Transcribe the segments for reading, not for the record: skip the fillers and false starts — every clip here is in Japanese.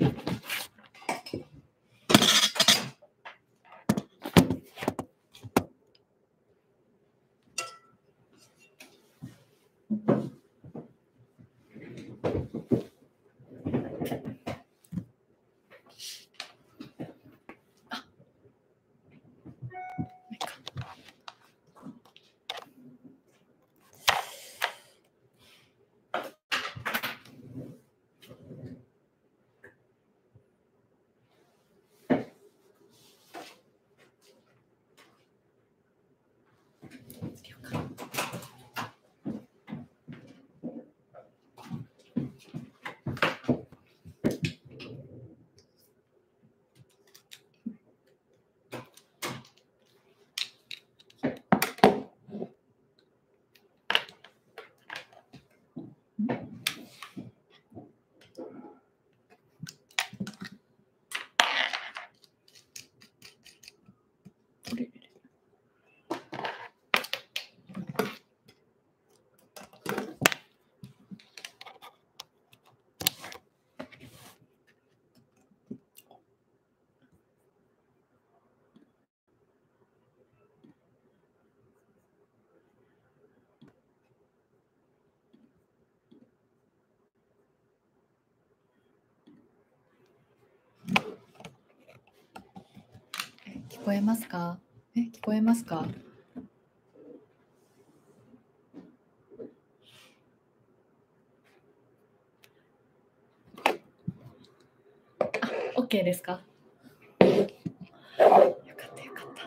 聞こえますか？聞こえますか？OK ですか？よかったよかった。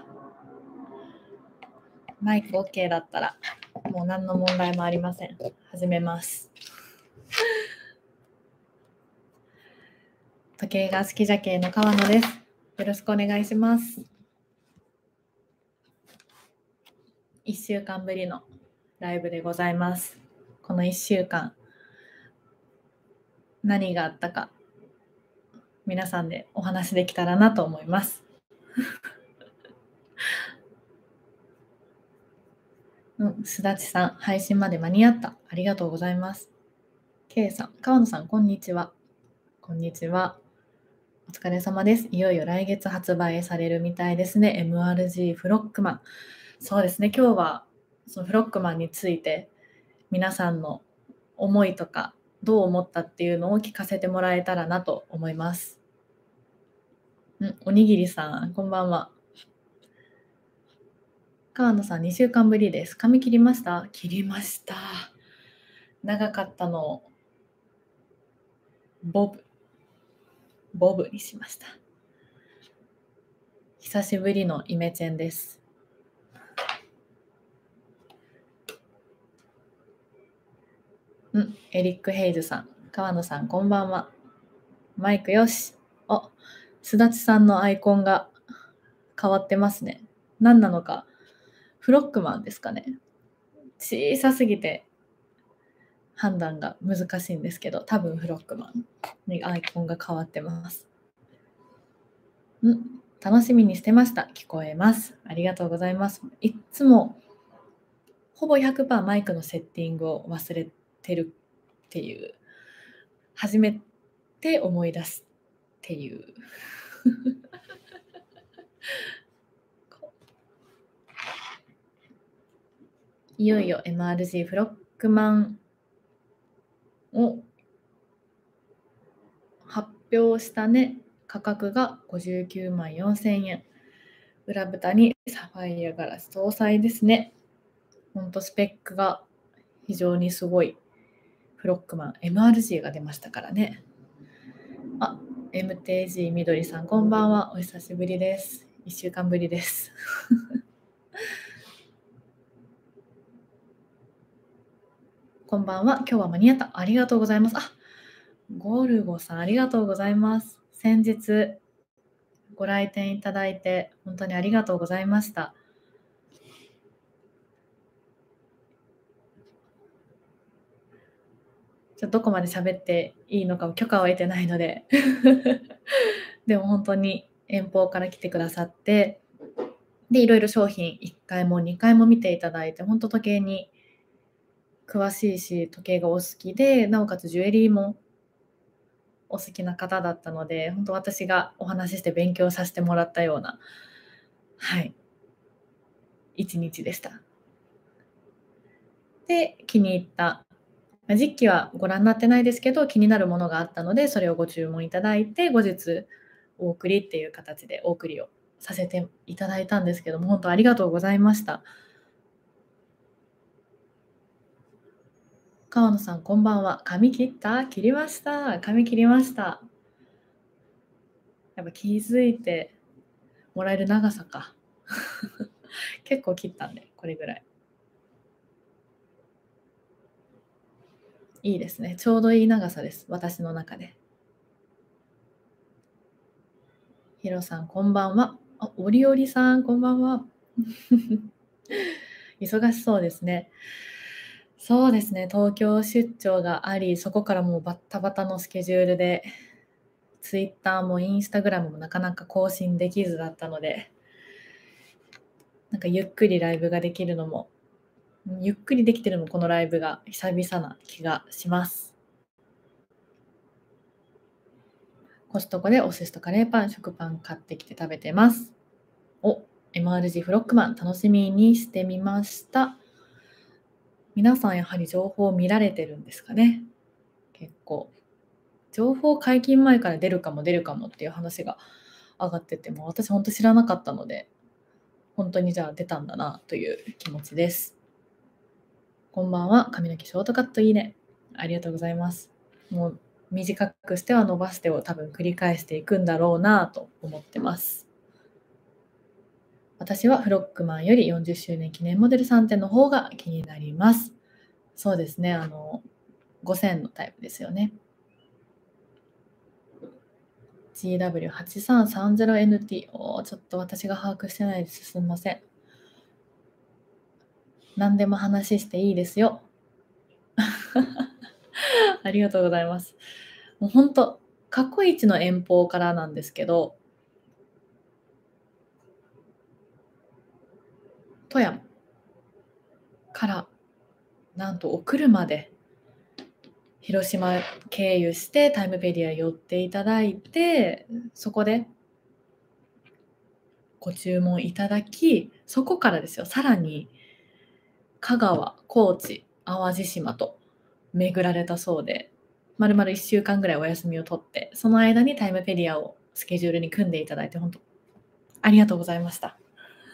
マイク OK だったらもう何の問題もありません。始めます。時計が好きじゃけの川野です。よろしくお願いします。1週間ぶりのライブでございます。この1週間何があったか皆さんでお話できたらなと思います。すだちさん、配信まで間に合った。ありがとうございます。K さん、川野さん、こんにちは。こんにちは。お疲れ様です。いよいよ来月発売されるみたいですね。MRG フロックマン。そうですね。今日はそのフロックマンについて皆さんの思いとかどう思ったっていうのを聞かせてもらえたらなと思います。おにぎりさん、こんばんは。川野さん、2週間ぶりです。髪切りました？切りました。長かったのをボブにしました。久しぶりのイメチェンです。エリック・ヘイズさん、川野さん、こんばんは。マイクよし。すだちさんのアイコンが変わってますね。何なのか、フロックマンですかね。小さすぎて判断が難しいんですけど、多分フロックマンにアイコンが変わってます。楽しみにしてました。聞こえます。ありがとうございます。いつもほぼ 100% マイクのセッティングを忘れてるっていう、初めて思い出すっていういよいよ MRG フロックマンを発表したね。価格が59万4000円。裏蓋にサファイアガラス搭載ですね。ほんとスペックが非常にすごいフロックマン MRG が出ましたからね。MTG みどりさん、こんばんは。お久しぶりです。1週間ぶりです。こんばんは。今日は間に合った。ありがとうございます。ゴルゴさん、ありがとうございます。先日ご来店いただいて本当にありがとうございました。どこまで喋っていいのか許可を得てないのででも本当に遠方から来てくださって、でいろいろ商品1回も2回も見ていただいて、本当時計に詳しいし時計がお好きで、なおかつジュエリーもお好きな方だったので、本当私がお話しして勉強させてもらったような、はい、一日でした。で、気に入った、実機はご覧になってないですけど、気になるものがあったので、それをご注文いただいて、後日お送りっていう形でお送りをさせていただいたんですけども、本当ありがとうございました。川野さん、こんばんは。髪切った？切りました。髪切りました。やっぱ気づいてもらえる長さか。結構切ったんで、これぐらい。いいですね。ちょうどいい長さです。私の中で。ヒロさん、こんばんは。オリオリさん、こんばんは。忙しそうですね。そうですね。東京出張があり、そこからもうバッタバタのスケジュールで、ツイッターもインスタグラムもなかなか更新できずだったので、なんかゆっくりライブができるのも、ゆっくりできてるのもこのライブが久々な気がします。コストコでお寿司とカレーパン、食パン買ってきて食べてます。MRG フロックマン楽しみにしてみました。皆さんやはり情報を見られてるんですかね。結構。情報解禁前から出るかもっていう話が上がってても、私本当知らなかったので、本当にじゃあ出たんだなという気持ちです。こんばんは。髪の毛ショートカットいいね。ありがとうございます。もう短くしては伸ばしてを多分繰り返していくんだろうなと思ってます。私はフロックマンより40周年記念モデル3点の方が気になります。そうですね。5000のタイプですよね。GW8330NT。ちょっと私が把握してないです。すみません。何でも話していいですよ。ありがとうございます。もう本当、過去一の遠方からなんですけど、富山からなんとお車で広島経由してタイムペディア寄っていただいて、そこでご注文いただき、そこからですよ、さらに香川、高知、淡路島と巡られたそうで、まるまる1週間ぐらいお休みを取って、その間にタイムペディアをスケジュールに組んでいただいて、本当ありがとうございました。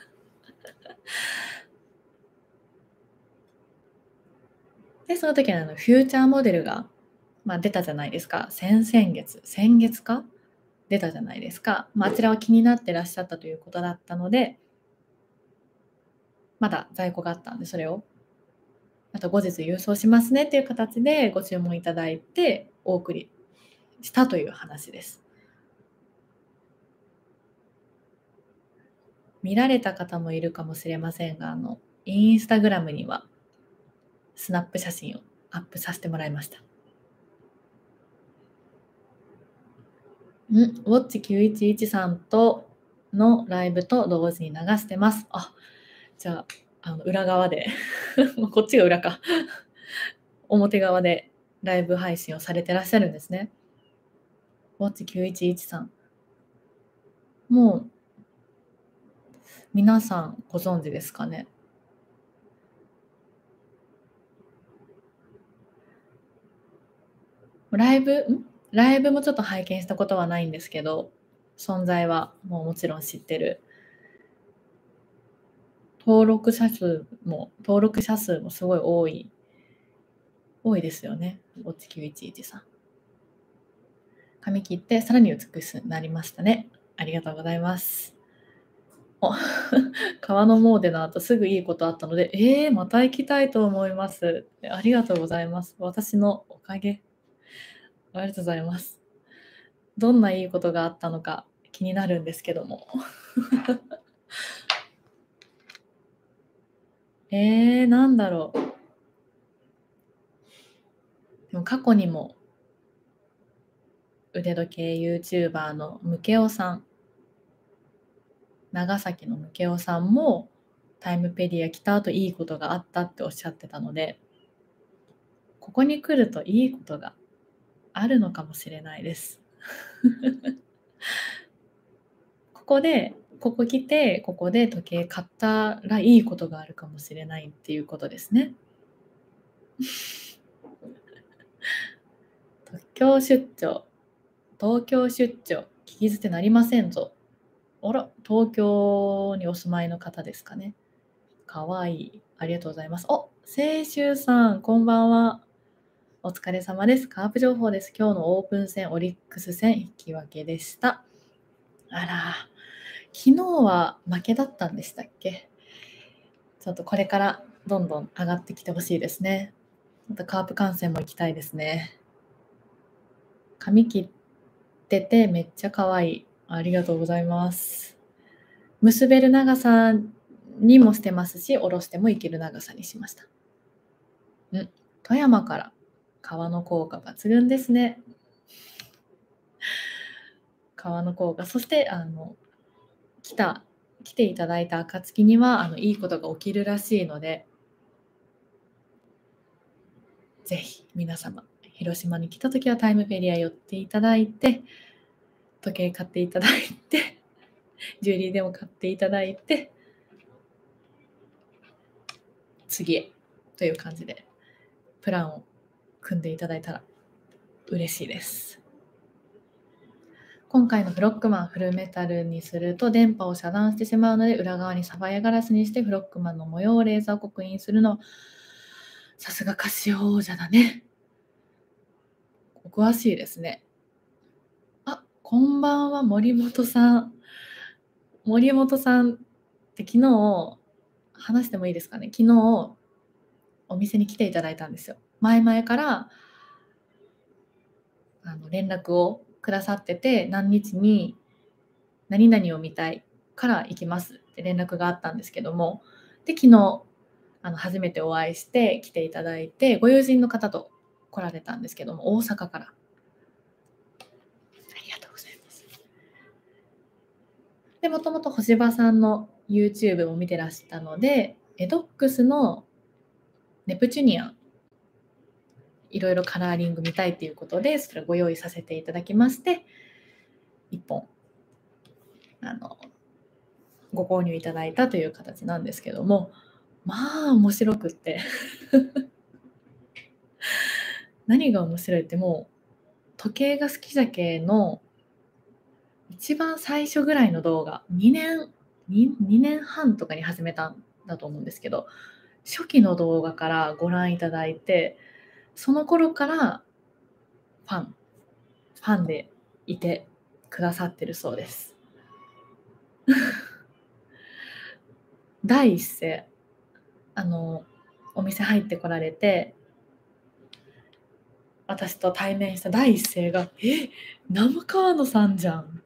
で、その時にフューチャーモデルが、出たじゃないですか。先月か出たじゃないですか。あちらは気になってらっしゃったということだったので、まだ在庫があったんで、それをあと後日郵送しますねっていう形でご注文いただいてお送りしたという話です。見られた方もいるかもしれませんが、インスタグラムにはスナップ写真をアップさせてもらいました。ウォッチ911さんとのライブと同時に流してます。じゃあ、裏側でこっちが裏か表側でライブ配信をされてらっしゃるんですね。ウォッチ911さん。もう皆さんご存知ですかね。ライブもちょっと拝見したことはないんですけど、存在はもちろん知ってる。登録者数もすごい多いですよね。ウォッチ911さん。髪切ってさらに美しくなりましたね。ありがとうございます。川の詣の後すぐいいことあったので、また行きたいと思います。ありがとうございます。私のおかげ。ありがとうございます。どんないいことがあったのか気になるんですけども。なんだろう。でも過去にも腕時計 YouTuber のムケオさん、長崎のムケオさんもタイムペディア来た後いいことがあったっておっしゃってたので、ここに来るといいことがあるのかもしれないです。ここ来て、ここで時計買ったらいいことがあるかもしれないっていうことですね。東京出張、聞き捨てなりませんぞ。あら、東京にお住まいの方ですかね。かわいい。ありがとうございます。清舟さん、こんばんは。お疲れ様です。カープ情報です。今日のオープン戦、オリックス戦、引き分けでした。あら、昨日は負けだったんでしたっけ？ちょっとこれからどんどん上がってきてほしいですね。またカープ観戦も行きたいですね。髪切っててめっちゃ可愛い。ありがとうございます。結べる長さにもしてますし、下ろしてもいける長さにしました。富山から革の効果抜群ですね。革の効果。そして来ていただいた暁にはいいことが起きるらしいので、ぜひ皆様広島に来た時はタイムフェリア寄っていただいて、時計買っていただいて、ジュエリーでも買っていただいて、次へという感じでプランを組んでいただいたら嬉しいです。今回のフロックマンフルメタルにすると電波を遮断してしまうので、裏側にサファイアガラスにしてフロックマンの模様をレーザー刻印するの。さすがカシオ王者だね。お詳しいですね。こんばんは、森本さん。森本さんって昨日話してもいいですかね。昨日お店に来ていただいたんですよ。前々から連絡をくださってて、何日に何々を見たいから行きますって連絡があったんですけども、で昨日初めてお会いして来ていただいて、ご友人の方と来られたんですけども、大阪から。ありがとうございます。で、もともと星葉さんの YouTube を見てらしたので、エドックスのネプチュニアン、いろいろカラーリング見たいということで、それをご用意させていただきまして、1本ご購入いただいたという形なんですけども、まあ面白くって何が面白いって、もう時計が好きじゃけの一番最初ぐらいの動画、2年半とかに始めたんだと思うんですけど、初期の動画からご覧いただいて、その頃からファンでいてくださってるそうです。第一声お店入ってこられて、私と対面した第一声が生川野さんじゃん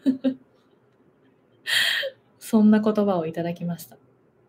そんな言葉をいただきました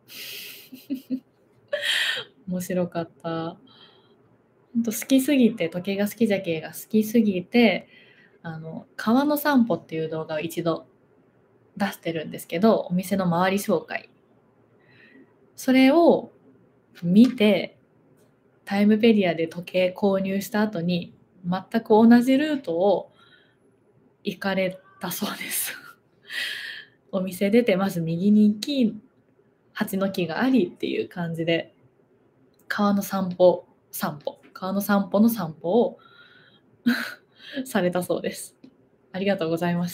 面白かった。本当好きすぎて、時計が好きじゃけが好きすぎて、川の散歩っていう動画を一度出してるんですけど、お店の周り紹介、それを見てタイムペディアで時計購入した後に全く同じルートを行かれたそうですお店出てまず右に行き、蜂の木がありっていう感じで、川の散歩の散歩をされたそうです。ありがとうございました。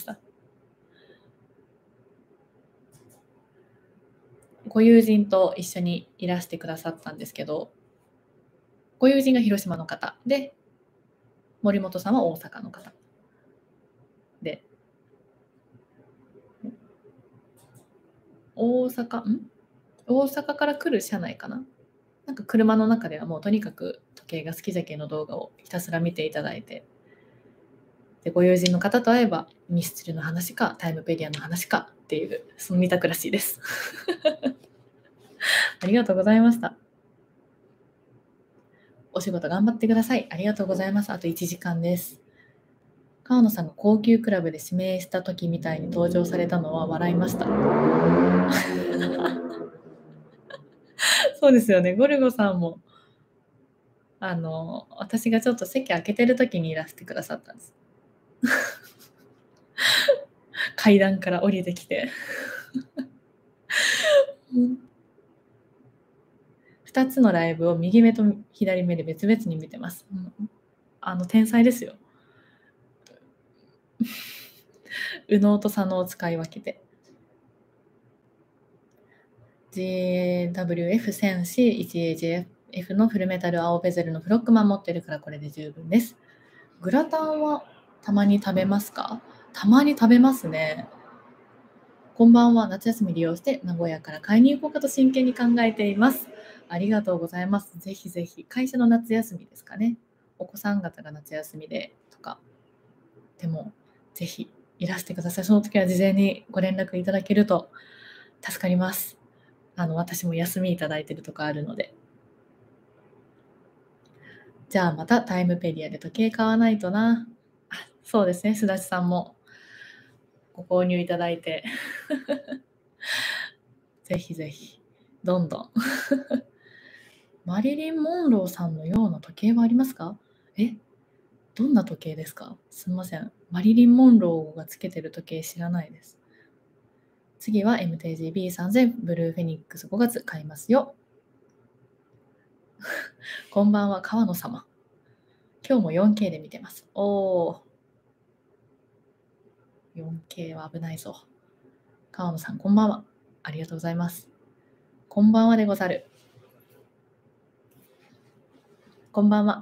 ご友人と一緒にいらしてくださったんですけど、ご友人が広島の方で、森本さんは大阪の方で、大阪から来る車内かな、なんか車の中ではもうとにかく時計が好きじゃけの動画をひたすら見ていただいて、でご友人の方と会えばミスチルの話かタイムペディアの話かっていう、その2択らしいですありがとうございました。お仕事頑張ってください。ありがとうございます。あと1時間です。川野さんが高級クラブで指名した時みたいに登場されたのは笑いましたそうですよね。ゴルゴさんも私がちょっと席開けてる時にいらしてくださったんです。階段から降りてきて。2つのライブを右目と左目で別々に見てます。天才ですよ。右脳と左脳を使い分けて。GWF1000C1AJF のフルメタル青ベゼルのフロックマン持ってるからこれで十分です。グラタンはたまに食べますか？たまに食べますね。こんばんは。夏休み利用して名古屋から買いに行こうかと真剣に考えています。ありがとうございます。ぜひぜひ。会社の夏休みですかね。お子さん方が夏休みでとか。でも、ぜひいらしてください。その時は事前にご連絡いただけると助かります。私も休みいただいてるとかあるので。じゃあまたタイムペディアで時計買わないとな。そうですね。すだちさんもご購入いただいて。ぜひぜひ。どんどん。マリリン・モンローさんのような時計はありますか？どんな時計ですか？すみません。マリリン・モンローがつけてる時計知らないです。次は MTGB3000 ブルーフェニックス5月買いますよ。こんばんは、川野様。今日も 4K で見てます。4K は危ないぞ。川野さん、こんばんは。ありがとうございます。こんばんはでござる。こんばんは。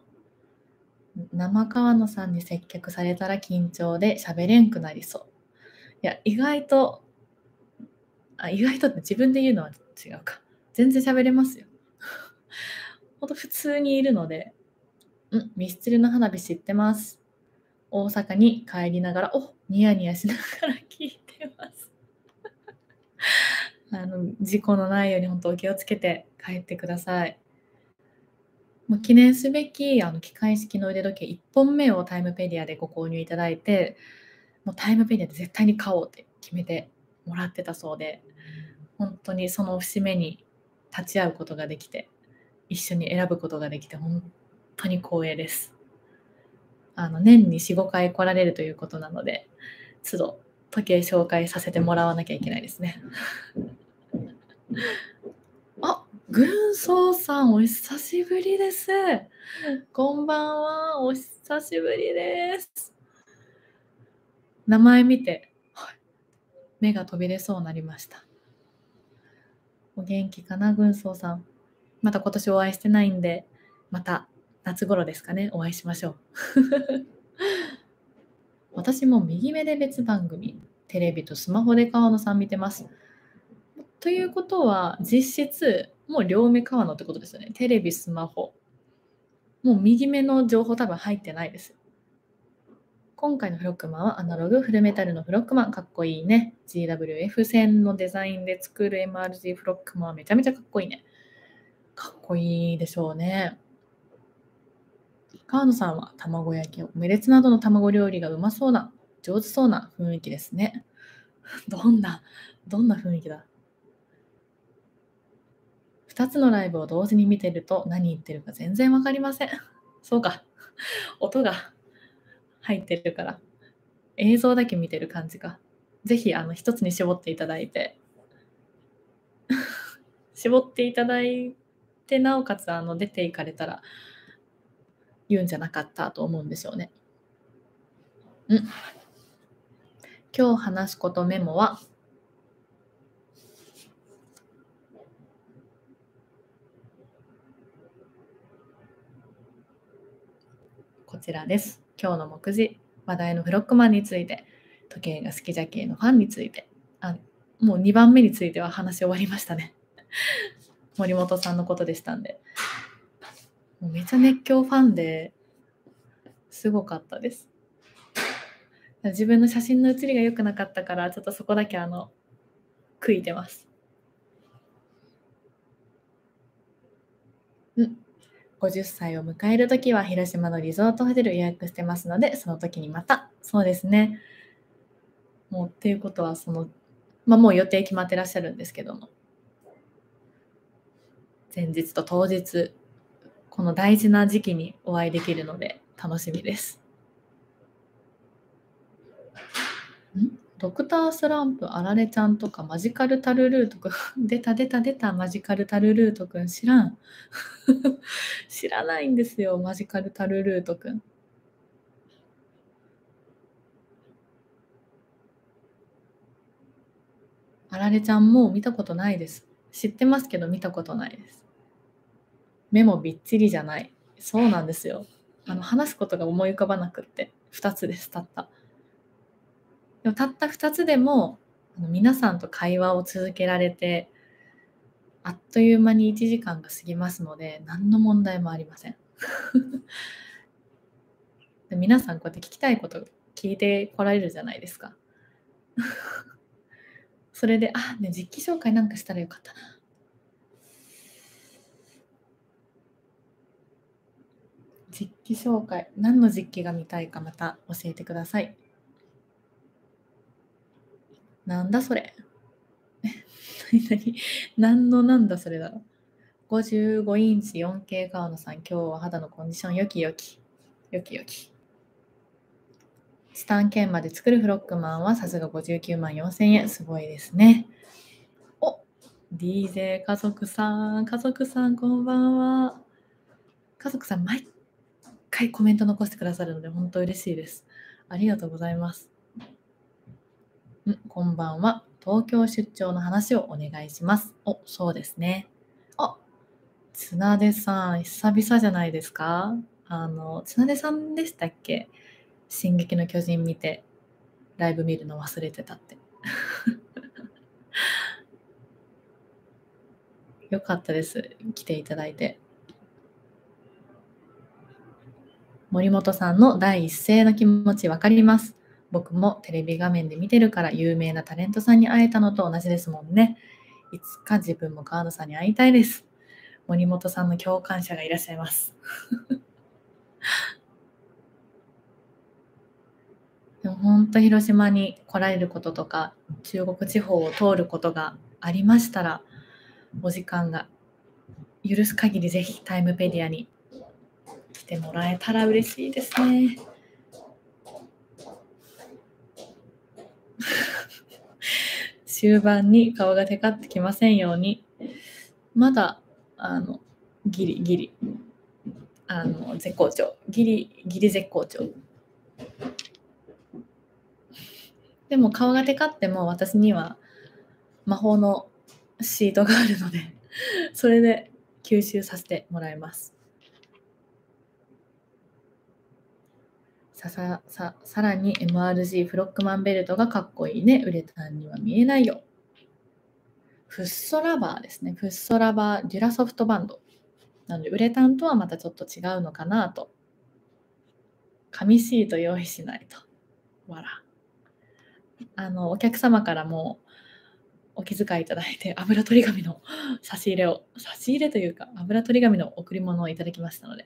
生川野さんに接客されたら緊張で喋れんくなりそう。いや、意外とって自分で言うのは違うか。全然喋れますよ。ほんと普通にいるので、ミスチルの花火知ってます。大阪に帰りながら、ニヤニヤしながら聞いてます。事故のないように本当お気をつけて帰ってください。もう記念すべき機械式の腕時計1本目をタイムペディアでご購入いただいて、もうタイムペディアで絶対に買おうって決めてもらってたそうで、本当にその節目に立ち会うことができて、一緒に選ぶことができて本当に光栄です。年に 4,5 回来られるということなので、都度時計紹介させてもらわなきゃいけないですね。軍曹さんお久しぶりです。こんばんは、お久しぶりです。名前見て、目が飛び出そうになりました。お元気かな、軍曹さん。また今年お会いしてないんで、また夏頃ですかね、お会いしましょう。私も右目で別番組、テレビとスマホで川野さん見てます。ということは、実質、もう両目川野ってことですよね。テレビ、スマホ。もう右目の情報多分入ってないです。今回のフロックマンはアナログフルメタルのフロックマン、かっこいいね。GWF1000 のデザインで作る MRG フロックマンはめちゃめちゃかっこいいね。かっこいいでしょうね。川野さんは卵焼き、オムレツなどの卵料理がうまそうな、上手そうな雰囲気ですね。どんな雰囲気だ。2つのライブを同時に見てると何言ってるか全然わかりません。そうか。音が入ってるから映像だけ見てる感じか。ぜひ一つに絞っていただいてなおかつ出ていかれたら言うんじゃなかったと思うんですよね。今日話すことメモはこちらです。今日の目次、話題のフロックマンについて、時計が好きじゃ系のファンについて、もう2番目については話し終わりましたね。森本さんのことでしたんで。もうめちゃ熱狂ファンですごかったです。自分の写真の写りが良くなかったから、ちょっとそこだけ悔いてます。50歳を迎えるときは広島のリゾートホテル予約してますので、その時にまた。そうですね。もうっていうことはもう予定決まってらっしゃるんですけども、前日と当日、 この大事な時期にお会いできるので楽しみです。ドクタースランプ、あられちゃんとかマジカルタルルートくん出たマジカルタルルートくん知らん知らないんですよ、マジカルタルルートくん。あられちゃんもう見たことないです。知ってますけど見たことないです。目もびっちりじゃない。そうなんですよ。話すことが思い浮かばなくって2つです、たった。でもたった2つでも皆さんと会話を続けられて、あっという間に1時間が過ぎますので、何の問題もありません。で皆さんこうやって聞きたいこと聞いてこられるじゃないですか。それで、ね、実機紹介なんかしたらよかったな。実機紹介、何の実機が見たいかまた教えてください。なんだそれ。なんだそれだろう。55インチ 4K 川野さん、今日は肌のコンディションよきよき。チタン研まで作るフロックマンはさすが59万4000円。すごいですね。DJ 家族さん、こんばんは。家族さん、毎回コメント残してくださるので、本当嬉しいです。ありがとうございます。こんばんは。東京出張の話をお願いします。そうですね。綱出さん、久々じゃないですか？綱出さんでしたっけ？進撃の巨人見て、ライブ見るの忘れてたって。よかったです。来ていただいて。森本さんの第一声の気持ちわかります。僕もテレビ画面で見てるから有名なタレントさんに会えたのと同じですもんね。いつか自分も川野さんに会いたいです。森本さんの共感者がいらっしゃいます。でも本当広島に来られることとか、中国地方を通ることがありましたら、お時間が許す限りぜひタイムペディアに来てもらえたら嬉しいですね。終盤に顔がテカってきませんように。まだギリ絶好調、ギリ絶好調。でも顔がテカっても私には魔法のシートがあるのでそれで吸収させてもらいます。さらに MRG フロックマンベルトがかっこいいね。ウレタンには見えないよ。フッ素ラバーですね。フッ素ラバーデュラソフトバンド。なのでウレタンとはまたちょっと違うのかなと。紙シート用意しないと。わら。お客様からもお気遣いいただいて油取り紙の差し入れというか油取り紙の贈り物をいただきましたので、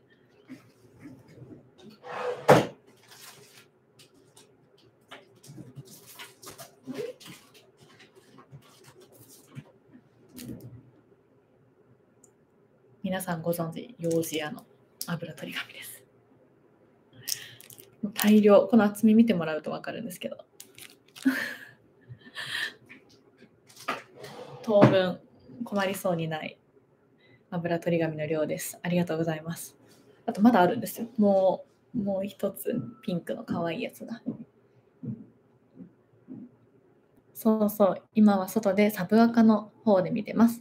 皆さんご存知ヨージアの油取り紙です。大量、この厚み見てもらうと分かるんですけど当分困りそうにない油取り紙の量です。ありがとうございます。あとまだあるんですよ。もう一つピンクの可愛いやつが。そう、今は外でサブアカの方で見てます。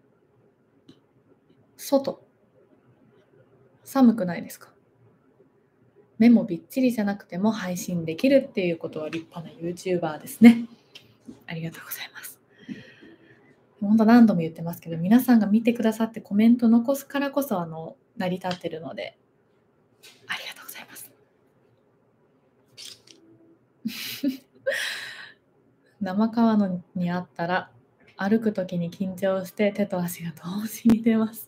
外寒くないですか？目もびっちりじゃなくても配信できるっていうことは立派な YouTuber ですね。ありがとうございます。本当何度も言ってますけど、皆さんが見てくださってコメント残すからこそ成り立ってるので、ありがとうございます。生川野にあったら歩くときに緊張して手と足が同時に出ます。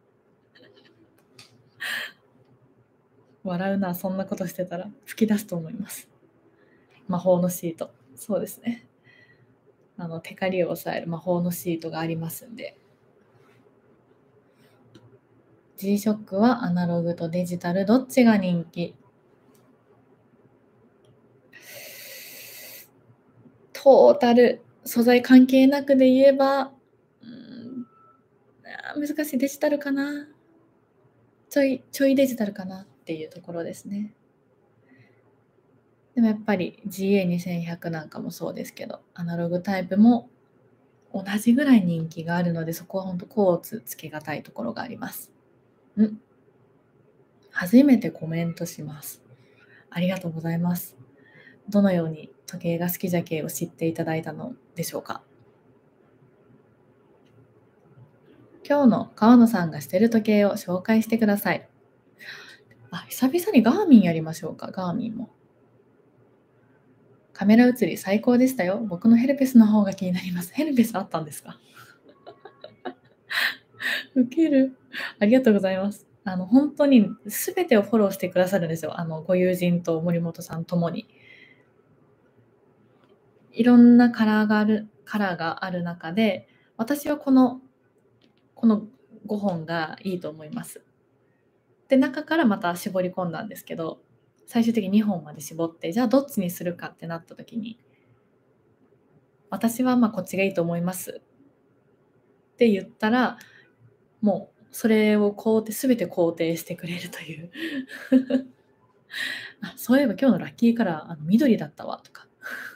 笑うな、そんなことしてたら吹き出すと思います。魔法のシート。そうですね。テカリを抑える魔法のシートがありますんで。 G-SHOCK はアナログとデジタルどっちが人気？トータル素材関係なくで言えば、難しい。デジタルかな。ちょいデジタルかなっていうところですね。でもやっぱり GA2100 なんかもそうですけど、アナログタイプも同じぐらい人気があるので、そこは本当コーツつけがたいところがあります。初めてコメントします。ありがとうございます。どのように時計が好きじゃけを知っていただいたのでしょうか。今日の川野さんがしてる時計を紹介してください。久々にガーミンやりましょうか。ガーミンも。カメラ写り最高でしたよ。僕のヘルペスの方が気になります。ヘルペスあったんですか？ウケる。ありがとうございます。本当に全てをフォローしてくださるんですよ。ご友人と森本さんともに。いろんなカラーがある中で、私はこの5本がいいと思います。で、中からまた絞り込んだんですけど、最終的に2本まで絞って、じゃあどっちにするかってなった時に、私はこっちがいいと思いますって言ったら、もうそれを全て肯定してくれるというそういえば今日のラッキーカラー緑だったわとか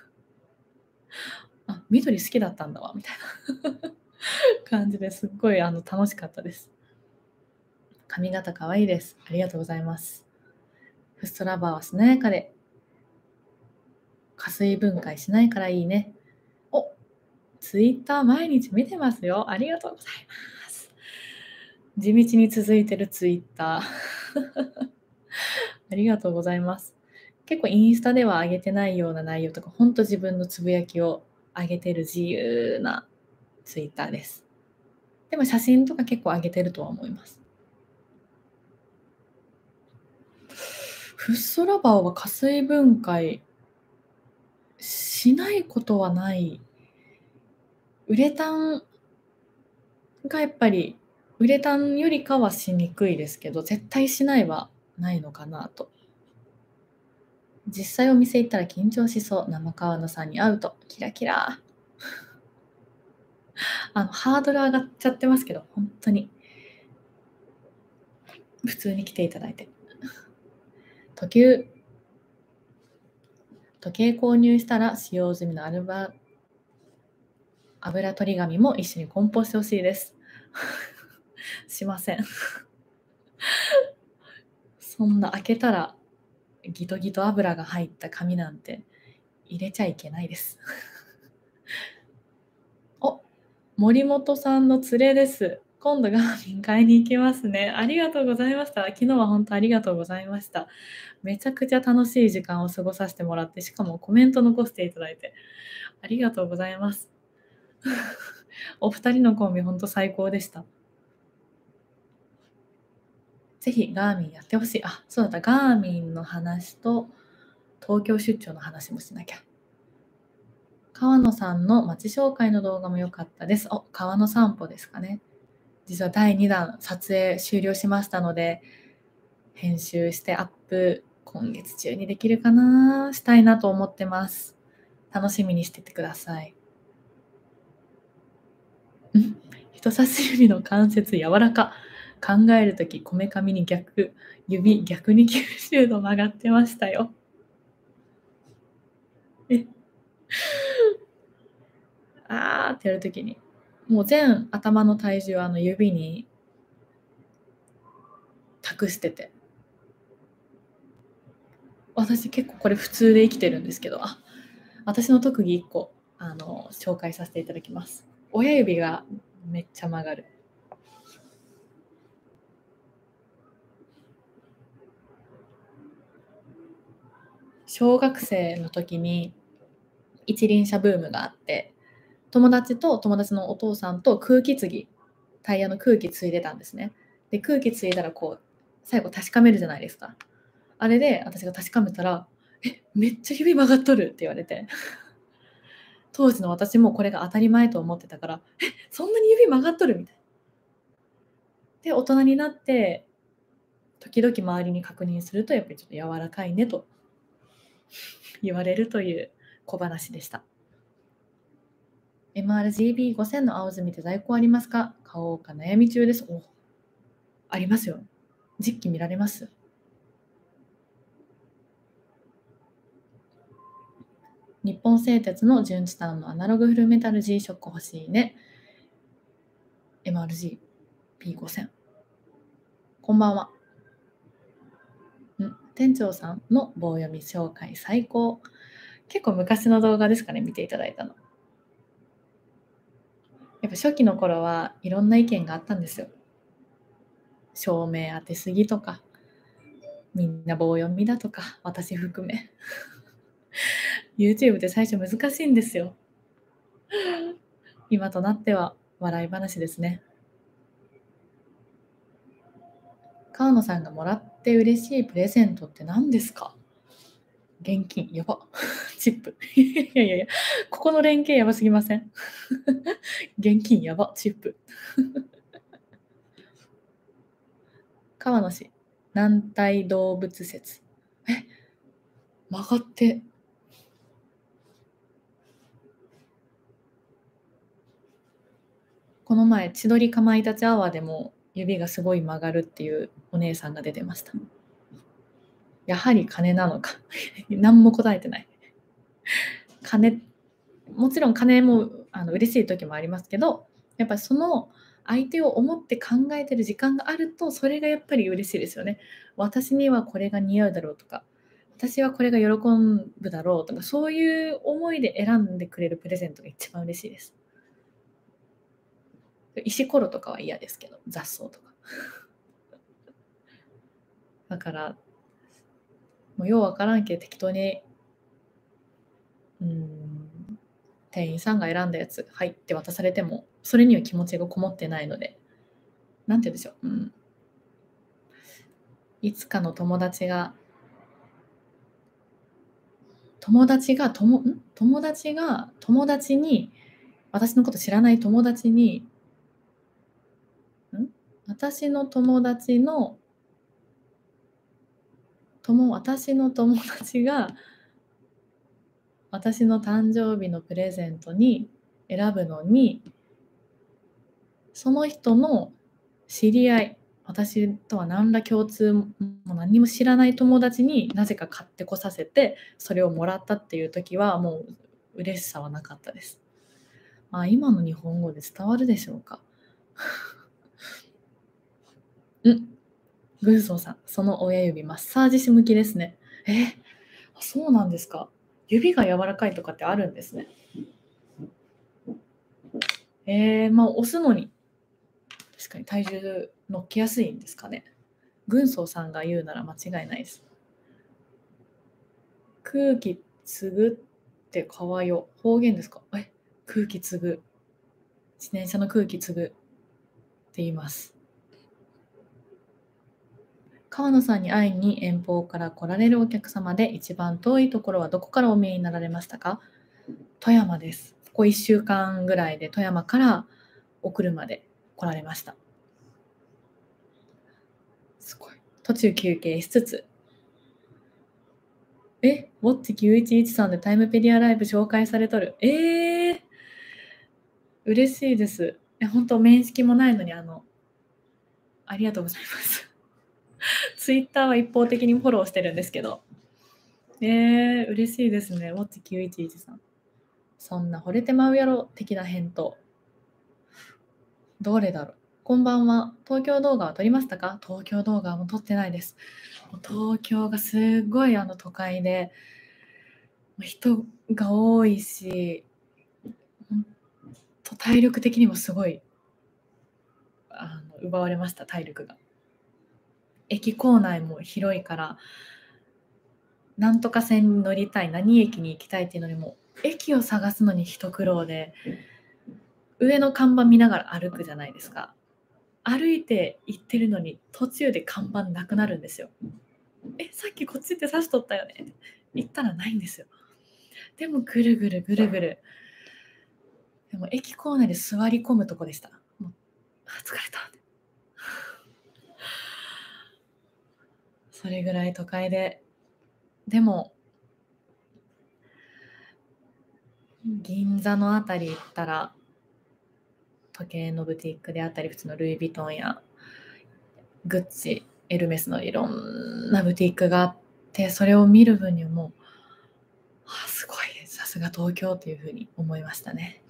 緑好きだったんだわみたいな感じですっごい楽しかったです。髪型可愛いです。ありがとうございます。フストラバーはしなやかで加水分解しないからいいね。ツイッター毎日見てますよ。ありがとうございます。地道に続いてるツイッターありがとうございます。結構インスタでは上げてないような内容とか、ほんと自分のつぶやきを上げてる自由なツイッターです。でも写真とか結構上げてるとは思います。フッ素ラバーは加水分解しないことはない。ウレタンがやっぱり、ウレタンよりかはしにくいですけど、絶対しないはないのかなと。実際お店行ったら緊張しそう。生川野さんに会うとキラキラ。ハードル上がっちゃってますけど、本当に普通に来ていただいて。時計購入したら使用済みの油取り紙も一緒に梱包してほしいです。しません。そんな開けたらギトギト油が入った紙なんて入れちゃいけないです。森本さんの連れです。今度ガーミン買いに行きますね。ありがとうございました。昨日は本当ありがとうございました。めちゃくちゃ楽しい時間を過ごさせてもらって、しかもコメント残していただいてありがとうございます。お二人のコンビ本当最高でした。ぜひガーミンやってほしい。そうだった。ガーミンの話と東京出張の話もしなきゃ。川野さんの街紹介の動画も良かったです。川の散歩ですかね。実は第2弾撮影終了しましたので、編集してアップ今月中にできるかな、したいなと思ってます。楽しみにしててください。人差し指の関節柔らか。考えるときこめかみに指逆に90度曲がってましたよ。ってやるときにもう全頭の体重は指に託してて、私結構これ普通で生きてるんですけど、私の特技1個紹介させていただきます。親指がめっちゃ曲がる。小学生の時に一輪車ブームがあって、友達と友達のお父さんとタイヤの空気継いでたんですね。で、空気継いだら最後確かめるじゃないですか。あれで私が確かめたら、めっちゃ指曲がっとるって言われて、当時の私もこれが当たり前と思ってたから、そんなに指曲がっとるみたいな。 で、大人になって時々周りに確認すると、やっぱりちょっと柔らかいねと言われるという小話でした。MRGB5000 の青墨って在庫ありますか？買おうか悩み中です。お、ありますよ。実機見られます。日本製鉄の純チタンのアナログフルメタル G ショック欲しいね。MRGB5000。こんばんは。店長さんの棒読み紹介最高。結構昔の動画ですかね、見ていただいたの。やっぱ初期の頃はいろんな意見があったんですよ。照明当てすぎとか、みんな棒読みだとか、私含め。YouTube って最初難しいんですよ。今となっては笑い話ですね。川野さんがもらって嬉しいプレゼントって何ですか？現金、やば。チップ。いやいやいや、ここの連携やばすぎません？現金やば、チップ。川野氏、軟体動物説。曲がって。この前、千鳥かまいたちアワーでも指がすごい曲がるっていうお姉さんが出てました。やはり金なのか。何も答えてない。金、もちろん金も嬉しい時もありますけど、やっぱりその相手を思って考えてる時間があると、それがやっぱり嬉しいですよね。私にはこれが似合うだろうとか、私はこれが喜ぶだろうとか、そういう思いで選んでくれるプレゼントが一番嬉しいです。石ころとかは嫌ですけど、雑草とか。だから、もうようわからんけ適当に、店員さんが選んだやつ、はいって渡されても、それには気持ちがこもってないので、なんて言うんでしょう。いつかの友達が友達が友達に、私のこと知らない友達に、私の友達の私の友達が私の誕生日のプレゼントに選ぶのに、その人の知り合い、私とは何ら共通も何も知らない友達になぜか買ってこさせて、それをもらったっていう時はもう嬉しさはなかったです。今の日本語で伝わるでしょうか？軍曹さん、その親指マッサージ師向きですね。そうなんですか。指が柔らかいとかってあるんですね。押すのに確かに体重乗っけやすいんですかね。軍曹さんが言うなら間違いないです。空気継ぐって川よ。方言ですか？空気継ぐ。自転車の空気継ぐって言います。川野さんに会いに遠方から来られるお客様で一番遠いところはどこからお見えになられましたか？富山です。ここ1週間ぐらいで富山からお車で来られました。すごい。途中休憩しつつ。ウォッチ9113でタイムペディアライブ紹介されとる。嬉しいです。本当面識もないのにありがとうございます。ツイッターは一方的にフォローしてるんですけど。嬉しいですね。ウォッチ9113。そんな惚れてまうやろ的な返答。どれだろう。こんばんは。東京動画は撮りましたか？東京動画はもう撮ってないです。東京がすごい都会で、人が多いし、体力的にもすごい奪われました、体力が。駅構内も広いから、なんとか線に乗りたい、何駅に行きたいっていうのにも、駅を探すのに一苦労で、上の看板見ながら歩くじゃないですか。歩いて行ってるのに途中で看板なくなるんですよ。さっきこっちって指しとったよね。行ったらないんですよ。でもぐるぐるぐるぐる。でも駅構内で座り込むとこでした。もう疲れた。 それぐらい都会で、でも銀座のあたり行ったら時計のブティックであったり、普通のルイ・ヴィトンやグッチ、エルメスのいろんなブティックがあって、それを見る分にはもう、すごい、さすが東京というふうに思いましたね。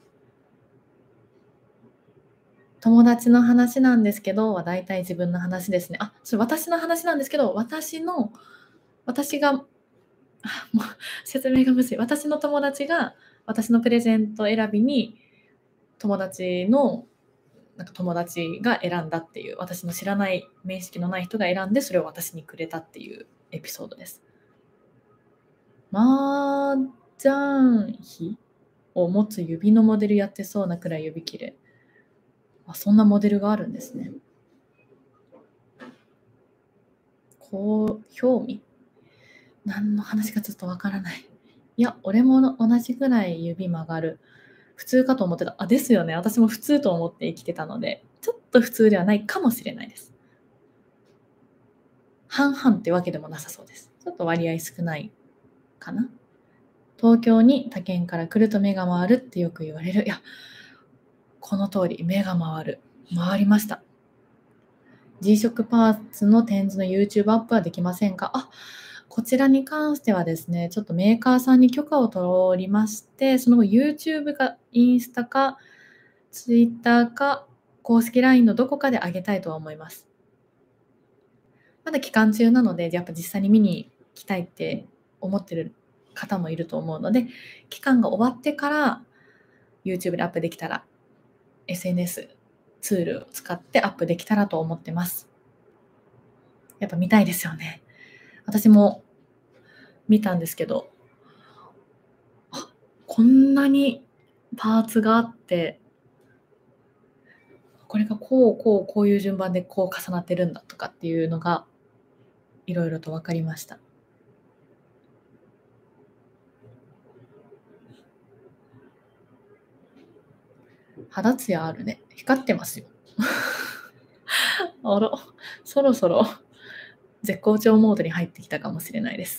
友達の話なんですけど、だいたい自分の話ですね。それ私の話なんですけど、私が、もう説明がむずい。私の友達が私のプレゼント選びに友達が選んだっていう、私の知らない面識のない人が選んでそれを私にくれたっていうエピソードです。麻雀碑を持つ指のモデルやってそうなくらい指切れ。そんなモデルがあるんですね。興味何の話かちょっとわからない。いや、俺も同じぐらい指曲がる。普通かと思ってた。ですよね。私も普通と思って生きてたので、ちょっと普通ではないかもしれないです。半々ってわけでもなさそうです。ちょっと割合少ないかな。東京に他県から来ると目が回るってよく言われる。いや、この通り、目が回る。回りました。G-SHOCK パーツの展示の YouTube アップはできませんか？こちらに関してはですね、ちょっとメーカーさんに許可を取りまして、その後 YouTube かインスタか Twitter か公式 LINE のどこかで上げたいとは思います。まだ期間中なので、やっぱ実際に見に来たいって思ってる方もいると思うので、期間が終わってから YouTube でアップできたら、SNS ツールを使ってアップできたらと思ってます。やっぱ見たいですよね。私も見たんですけど、こんなにパーツがあって、これがこういう順番でこう重なってるんだとかっていうのがいろいろと分かりました。肌ツヤあるね。光ってますよ。そろそろ絶好調モードに入ってきたかもしれないです。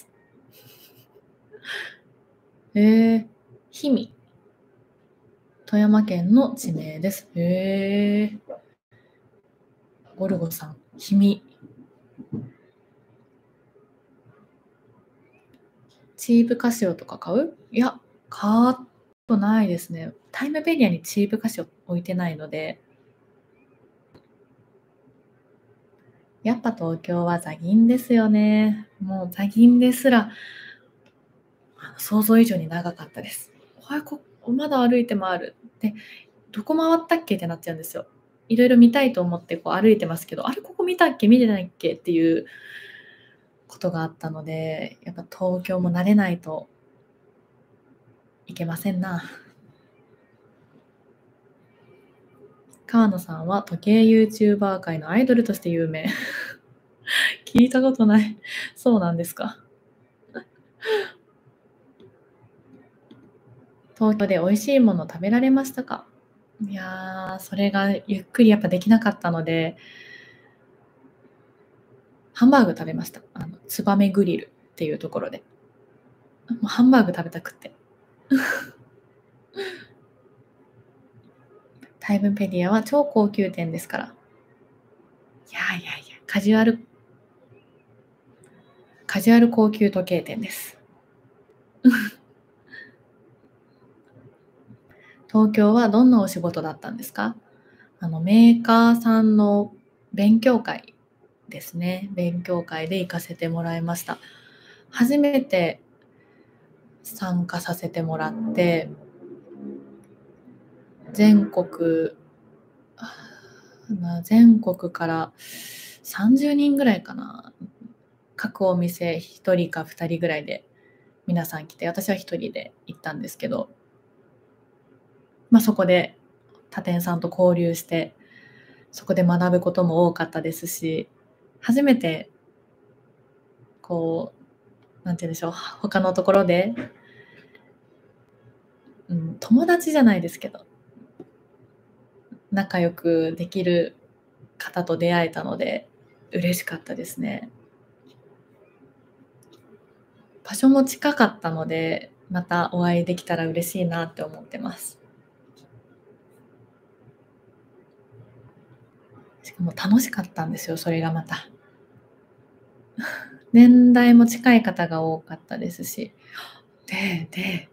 氷見。富山県の地名です。ゴルゴさん、氷見。チープカシオとか買う？いや、買っとないですね。タイムペディアにチープカシオ置いてないので、やっぱ東京はザギンですよね。もうザギンですら想像以上に長かったです。まだ歩いて回る。で、どこ回ったっけってなっちゃうんですよ。いろいろ見たいと思ってこう歩いてますけど、ここ見たっけ見てないっけっていうことがあったので、やっぱ東京も慣れないといけませんな。川野さんは時計 YouTuber 界のアイドルとして有名。聞いたことない。そうなんですか。東京で美味しいもの食べられましたか？いやー、それがゆっくりやっぱできなかったので、ハンバーグ食べました。ツバメグリルっていうところで。もうハンバーグ食べたくって。タイムペディアは超高級店ですから。いや、カジュアル高級時計店です。東京はどんなお仕事だったんですか？メーカーさんの勉強会ですね。勉強会で行かせてもらいました。初めて参加させてもらって、全国から30人ぐらいかな。各お店1人か2人ぐらいで皆さん来て、私は1人で行ったんですけど、そこで他店さんと交流して、そこで学ぶことも多かったですし、初めてなんて言うんでしょう、他のところで、友達じゃないですけど、仲良くできる方と出会えたので嬉しかったですね。 場所も近かったので、またお会いできたら嬉しいなって思ってます。しかも楽しかったんですよ、それがまた。年代も近い方が多かったですし。で、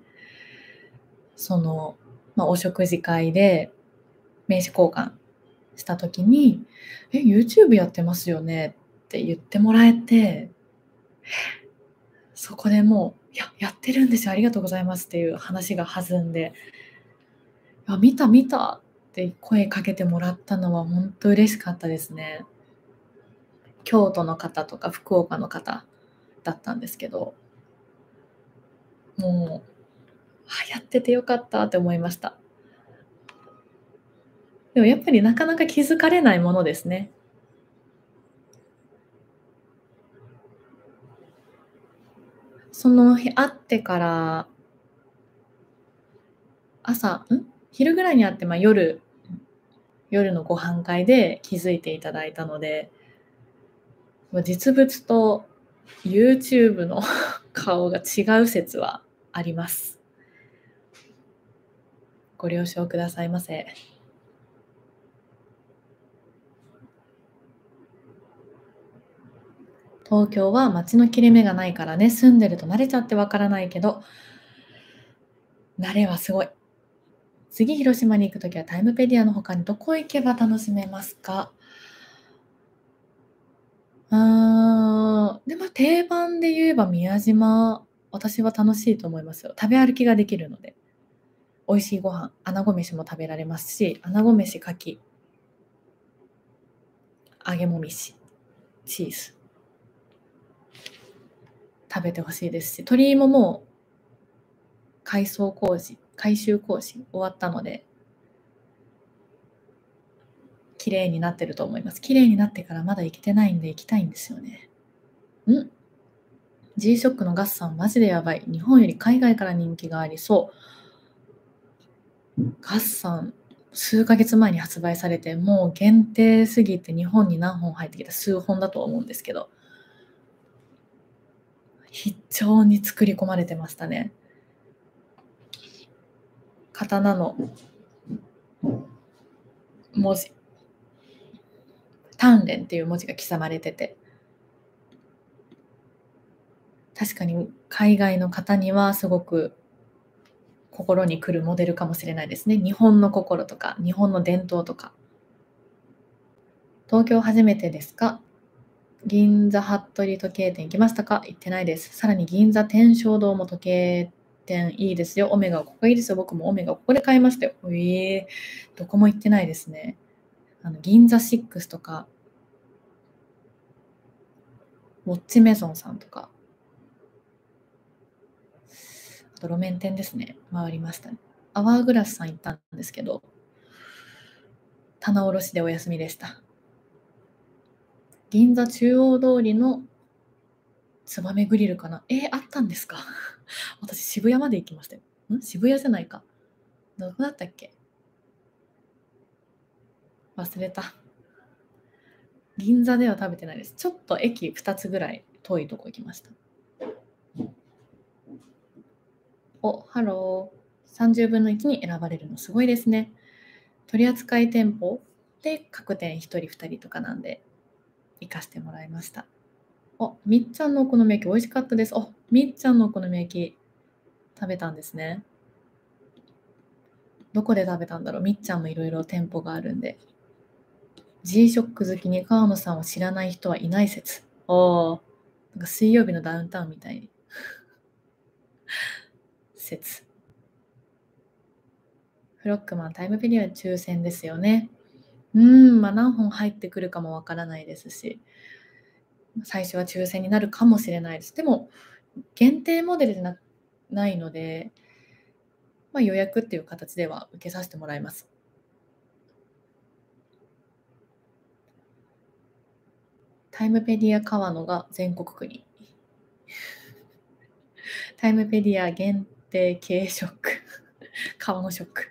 お食事会で名刺交換した時に、YouTube やってますよねって言ってもらえて、そこでもう、やってるんですよ、ありがとうございますっていう話が弾んで、見た見たって声かけてもらったのは本当嬉しかったですね。京都の方とか福岡の方だったんですけど、もう、やっててよかったって思いました。でもやっぱりなかなか気づかれないものですね。その日会ってから昼ぐらいに会って、夜のご飯会で気づいていただいたので、実物と YouTube の顔が違う説はあります。ご了承くださいませ。東京は街の切れ目がないからね、住んでると慣れちゃってわからないけど、慣れはすごい。次広島に行くときはタイムペディアの他にどこ行けば楽しめますか？でも定番で言えば宮島、私は楽しいと思いますよ。食べ歩きができるので。美味しいご飯、穴子飯も食べられますし、穴子飯、牡蠣、揚げもみし、チーズ、食べてほしいですし、鳥居ももう改修工事終わったので、綺麗になってると思います。綺麗になってからまだ行けてないんで行きたいんですよね。G-SHOCK のガッサンマジでやばい。日本より海外から人気がありそう。ガッサン、数ヶ月前に発売されて、もう限定すぎて日本に何本入ってきた？数本だと思うんですけど、非常に作り込まれてましたね。刀の文字、鍛錬っていう文字が刻まれてて、確かに海外の方にはすごく心に来るモデルかもしれないですね。日本の心とか、日本の伝統とか。東京初めてですか？銀座服部時計店行きましたか？行ってないです。さらに銀座天正堂も時計店いいですよ。オメガここがいいですよ。僕もオメガここで買いましたよ。どこも行ってないですね。銀座6とか、ウォッチメゾンさんとか、あと路面店ですね。回りましたね。アワーグラスさん行ったんですけど、棚卸しでお休みでした。銀座中央通りのツバメグリルかな。あったんですか？私渋谷まで行きましたよ。渋谷じゃないか。どこだったっけ？忘れた。銀座では食べてないです。ちょっと駅2つぐらい遠いとこ行きました。ハロー。30分の1に選ばれるのすごいですね。取扱店舗で各店1人2人とかなんで行かせてもらいました。みっちゃんのお好み焼き美味しかったです。みっちゃんのお好み焼き食べたんですね。どこで食べたんだろう。みっちゃんもいろいろ店舗があるんで。G-SHOCK 好きに川野さんを知らない人はいない説。なんか水曜日のダウンタウンみたいに。説。フロックマンタイムペリア抽選ですよね。何本入ってくるかもわからないですし、最初は抽選になるかもしれないです。でも、限定モデルじゃないので、予約っていう形では受けさせてもらいます。タイムペディア川野が全国区に。タイムペディア限定系ショック。川野ショック。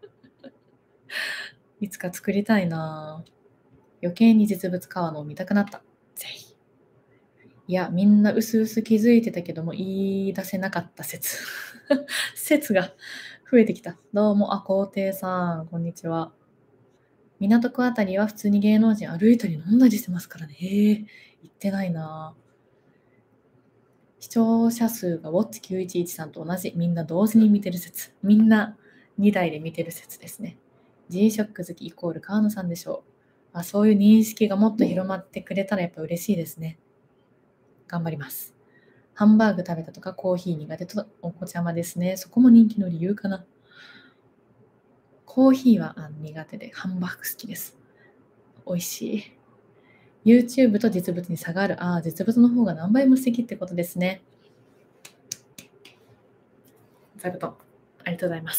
いつか作りたいな。余計に実物川野を見たくなった。ぜひ。 いや、みんな薄々気づいてたけども、言い出せなかった説。説が増えてきた。どうも、皇帝さん、こんにちは。港区あたりは普通に芸能人歩いたり飲んだりしてますからね。行ってないな。視聴者数がウォッチ911さんと同じ。みんな同時に見てる説。みんな2台で見てる説ですね。G-SHOCK 好きイコール川野さんでしょう。そういう認識がもっと広まってくれたらやっぱ嬉しいですね。頑張ります。ハンバーグ食べたとかコーヒー苦手とお子ちゃまですね。そこも人気の理由かな。コーヒーは苦手でハンバーグ好きです。美味しい。YouTube と実物に差がある。実物の方が何倍も素敵ってことですね。座布団、ありがとうございます。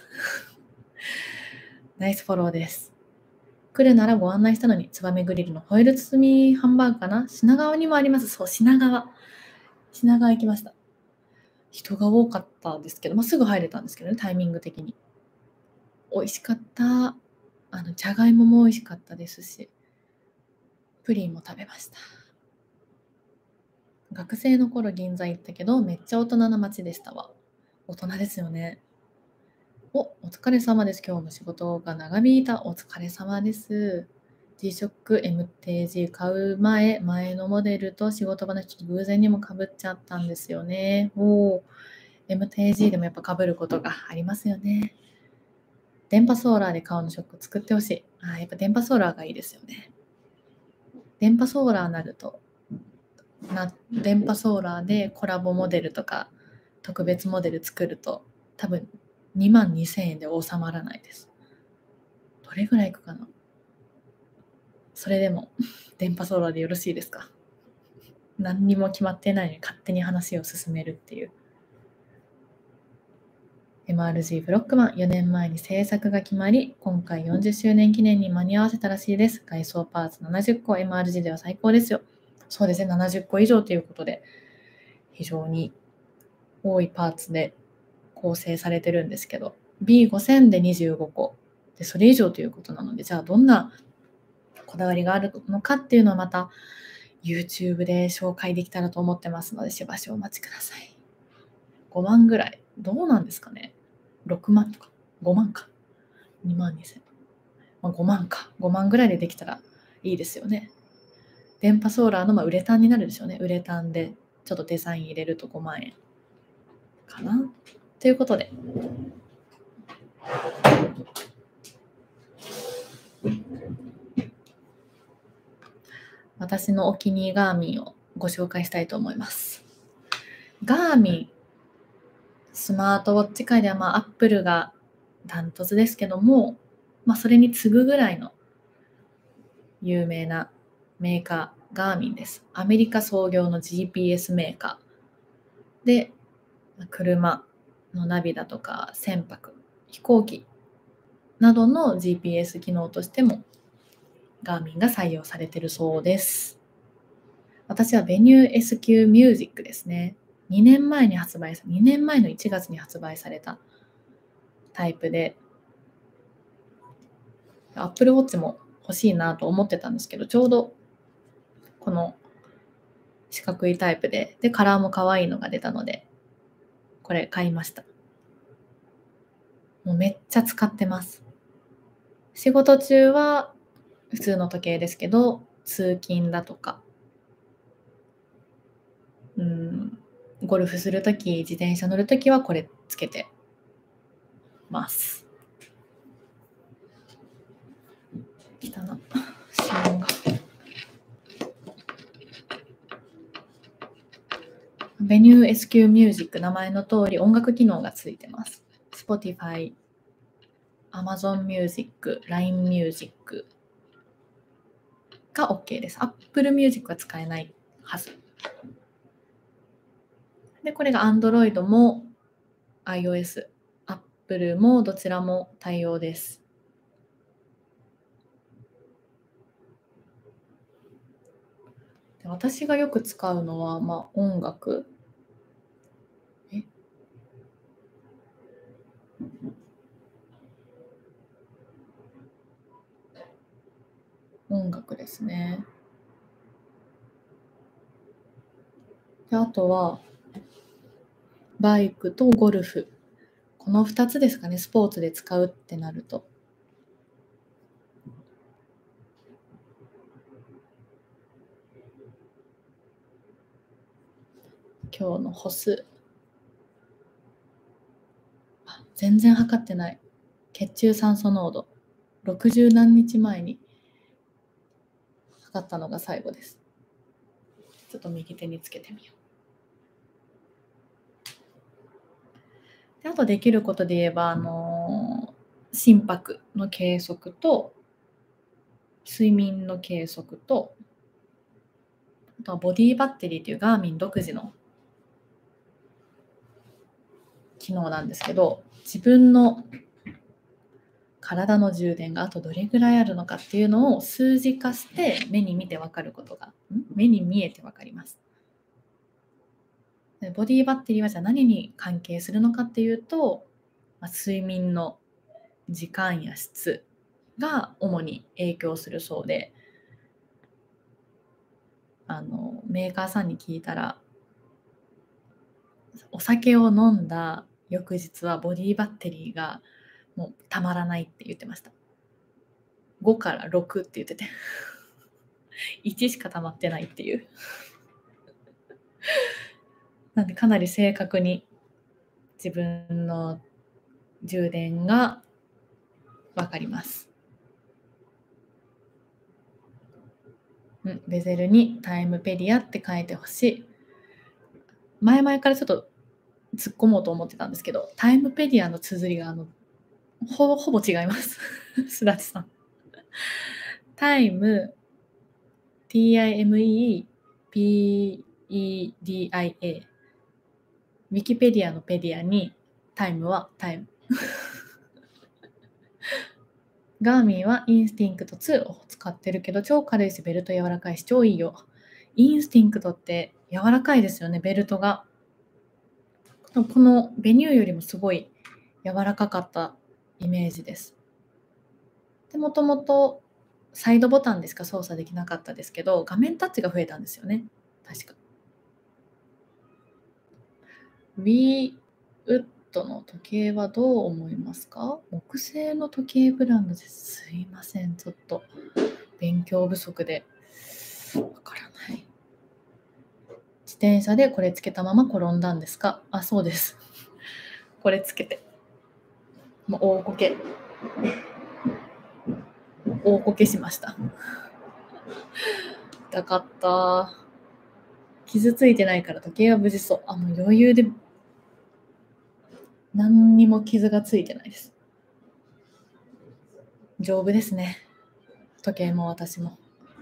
ナイスフォローです。来るならご案内したのに、ツバメグリルのホイル包みハンバーグかな。品川にもあります。そう、品川行きました。人が多かったですけど、すぐ入れたんですけどね、タイミング的に。美味しかった。じゃがいもも美味しかったですし、プリンも食べました。学生の頃銀座行ったけど、めっちゃ大人な街でしたわ。大人ですよね。お疲れ様です。今日も仕事が長引いた。お疲れ様です。G-SHOCK MTG 買う前のモデルと仕事場のちょっと偶然にも被っちゃったんですよね。MTG でもやっぱ被ることがありますよね。電波ソーラーで顔のショック作ってほしい。やっぱ電波ソーラーがいいですよね。電波ソーラーになると、電波ソーラーでコラボモデルとか特別モデル作ると多分22,000円で収まらないです。どれぐらいいくかな。それでも電波ソーラーでよろしいですか。何にも決まってないのに勝手に話を進めるっていう。MRG ブロックマン、4年前に制作が決まり、今回40周年記念に間に合わせたらしいです。外装パーツ70個、MRG では最高ですよ。そうですね、70個以上ということで、非常に多いパーツで構成されてるんですけど、B5000 で25個で、それ以上ということなので、じゃあどんなこだわりがあるのかっていうのはまた YouTube で紹介できたらと思ってますので、しばしお待ちください。5万ぐらい。どうなんですかね。6万とか。5万か。2万2千。5万か。5万ぐらいでできたらいいですよね。電波ソーラーのウレタンになるでしょうね。ウレタンでちょっとデザイン入れると5万円かな。ということで。私のお気に入りガーミンをご紹介したいと思います。ガーミン、スマートウォッチ界ではアップルがダントツですけども、それに次ぐぐらいの有名なメーカー、ガーミンです。アメリカ創業の GPS メーカーで、車のナビだとか船舶、飛行機などの GPS 機能としてもガーミンが採用されているそうです。私はベニュー SQ ミュージックですね。2年前の1月に発売されたタイプで、Apple Watch も欲しいなと思ってたんですけど、ちょうどこの四角いタイプで、カラーも可愛いのが出たので、これ買いました。もうめっちゃ使ってます。仕事中は普通の時計ですけど、通勤だとか、ゴルフするとき、自転車乗るときはこれつけてます。来たな、指紋が。ベニュー SQ ミュージック、名前の通り音楽機能がついてます。Spotify、Amazon Music、LINE Music が OK です。Apple Music は使えないはず。で、これが Android も iOS、Apple もどちらも対応です。で、私がよく使うのは、音楽。音楽ですね。 であとはバイクとゴルフ、この2つですかね、スポーツで使うってなると。今日の歩数、全然測ってない。血中酸素濃度、60何日前に測ったのが最後です。ちょっと右手につけてみよう。であとできることで言えば、心拍の計測と睡眠の計測と、あとはボディバッテリーというガーミン独自の機能なんですけど、自分の体の充電があとどれぐらいあるのかっていうのを数字化して目に見て分かることが、目に見えて分かります。ボディバッテリーはじゃあ何に関係するのかっていうと、睡眠の時間や質が主に影響するそうで、メーカーさんに聞いたら、お酒を飲んだ翌日はボディバッテリーがもうたまらないって言ってました。5から6って言ってて1しかたまってないっていうなんでかなり正確に自分の充電が分かります。ベゼルにタイムペディアって書いてほしい。前々からちょっと突っ込もうと思ってたんですけど、タイムペディアの綴りがほぼ違いますすだちさん。タイム TIME PEDIA、 ウィキペディアのペディアにタイムはタイムガーミンはインスティンクト2を使ってるけど、超軽いしベルト柔らかいし超いいよ。インスティンクトって柔らかいですよね、ベルトが。このベニューよりもすごい柔らかかったイメージです。で、もともとサイドボタンでしか操作できなかったですけど、画面タッチが増えたんですよね。確か。ウィーウッドの時計はどう思いますか？木製の時計ブランドです。すいません。ちょっと勉強不足でわからない。自転車でこれつけたまま転んだんですか？あ、そうです。これつけて。もう大こけ。大こけしました。痛かった。傷ついてないから時計は無事そう。もう余裕で何にも傷がついてないです。丈夫ですね。時計も私も。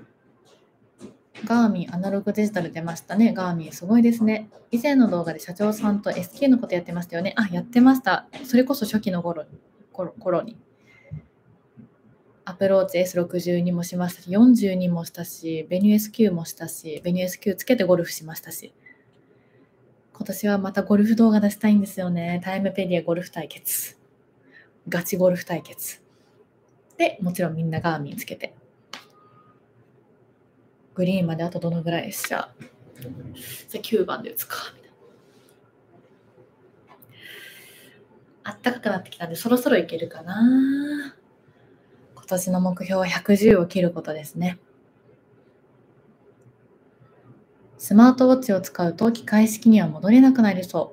ガーミンアナログデジタル出ましたね。ガーミンすごいですね。以前の動画で社長さんと SQ のことやってましたよね。やってました。それこそ初期の頃に。アプローチ S62 もしましたし、42もしたし、ベニュー SQ もしたし、ベニュー SQ つけてゴルフしましたし。今年はまたゴルフ動画出したいんですよね。タイムペディアゴルフ対決。ガチゴルフ対決。で、もちろんみんなガーミンつけて。グリーンまであとどのぐらいでした？じゃあ9番で打つか。あったかくなってきたんでそろそろいけるかな。今年の目標は110を切ることですね。スマートウォッチを使うと機械式には戻れなくなりそう。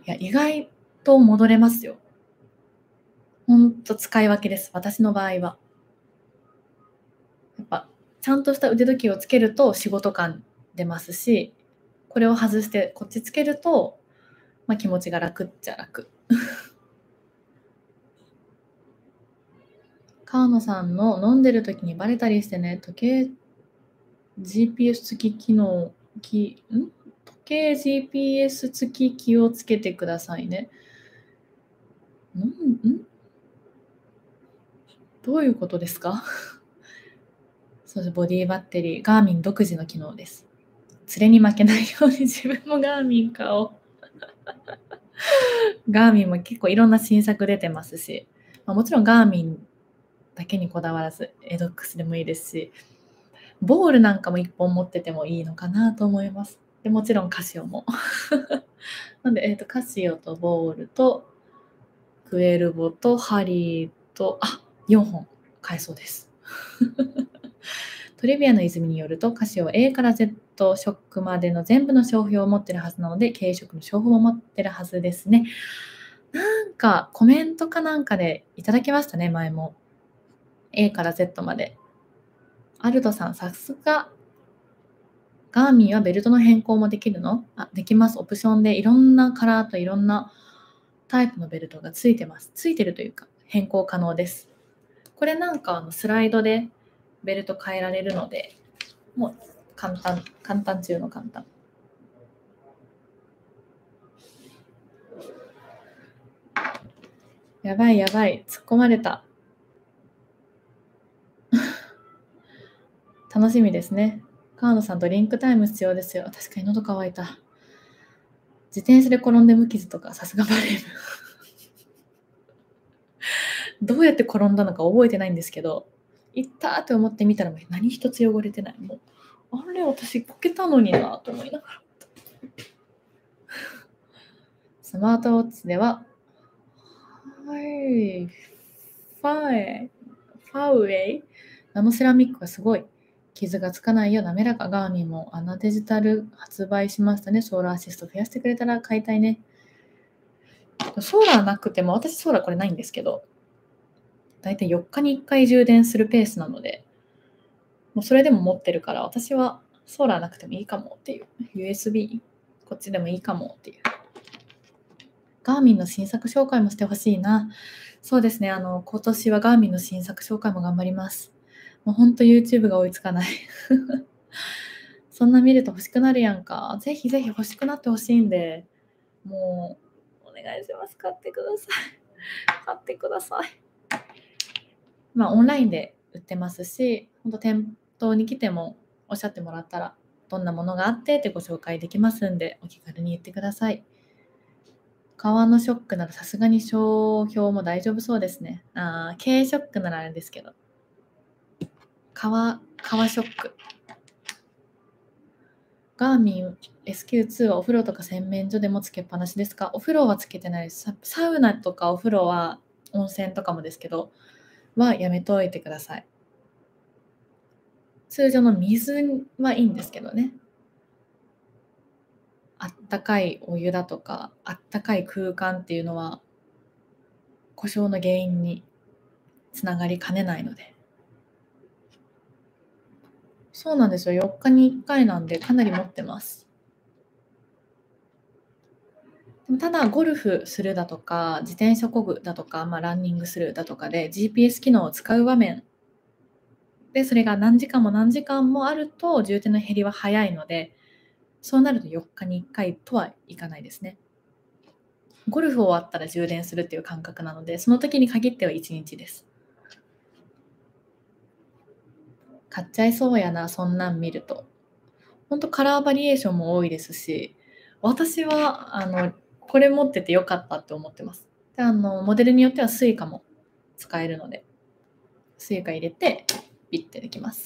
いや、意外と戻れますよ。ほんと使い分けです。私の場合は。やっぱちゃんとした腕時計をつけると仕事感出ますし、これを外してこっちつけると、気持ちが楽っちゃ楽。川野さんの飲んでる時にバレたりしてね、時計 GPS 付き機能、時計 GPS 付き気をつけてくださいね。どういうことですか？そうです、ボディバッテリー、ガーミン独自の機能です。連れに負けないように自分もガーミン買おう。ガーミンも結構いろんな新作出てますし、もちろんガーミンだけにこだわらず、エドックスでもいいですし、ボールなんかも1本持っててもいいのかなと思います。 でもちろんカシオも。なんで、カシオとボールとクエルボとハリーと、4本買えそうです。トリビアの泉によると、カシオ A から Z ショックまでの全部の商標を持ってるはずなので、軽食の商標も持ってるはずですね。なんかコメントかなんかでいただきましたね、前も。A から Z まで。アルトさん、さすが。ガーミンはベルトの変更もできるの？できます。オプションでいろんなカラーといろんなタイプのベルトがついてます。ついてるというか、変更可能です。これなんかスライドでベルト変えられるので、もう簡単中の簡単。やばい、突っ込まれた。楽しみですね。川野さん、ドリンクタイム必要ですよ。確かに喉乾いた。自転車で転んで無傷とか、さすがバレー部。どうやって転んだのか覚えてないんですけど、行ったって思ってみたら何一つ汚れてない。もう、あれ、私こけたのになと思いながら。スマートウォッチでは、ファウェイナノセラミックがすごい。傷がつかないよう滑らか。ガーミンもアナデジタル発売しましたね。ソーラーアシスト増やしてくれたら買いたいね。ソーラーなくても、私ソーラーこれないんですけど、だいたい4日に1回充電するペースなので、もうそれでも持ってるから、私はソーラーなくてもいいかもっていう。USB、こっちでもいいかもっていう。ガーミンの新作紹介もしてほしいな。そうですね、今年はガーミンの新作紹介も頑張ります。もうほんと YouTube が追いつかない。そんな見ると欲しくなるやんか。ぜひぜひ欲しくなってほしいんで、もうお願いします。買ってください。買ってください。オンラインで売ってますし、ほんと店頭に来てもおっしゃってもらったら、どんなものがあってってご紹介できますんで、お気軽に言ってください。革のショックならさすがに商標も大丈夫そうですね。軽ショックならあれですけど。革ショック。ガーミン SQ2 はお風呂とか洗面所でもつけっぱなしですか？お風呂はつけてないです。サウナとかお風呂は温泉とかもですけど、はやめといてください。通常の水はいいんですけどね。あったかいお湯だとか、あったかい空間っていうのは故障の原因につながりかねないので。そうなんですよ。4日に1回なんでかなり持ってます。でもただゴルフするだとか、自転車漕ぐだとか、ランニングするだとかで GPS 機能を使う場面で、それが何時間も何時間もあると充電の減りは早いので、そうなると4日に1回とはいかないですね。ゴルフ終わったら充電するっていう感覚なので、その時に限っては1日です。買っちゃいそうやな、そんなん見ると。ほんとカラーバリエーションも多いですし、私はこれ持っててよかったって思ってます。で、モデルによってはスイカも使えるので、スイカ入れてピッてできます。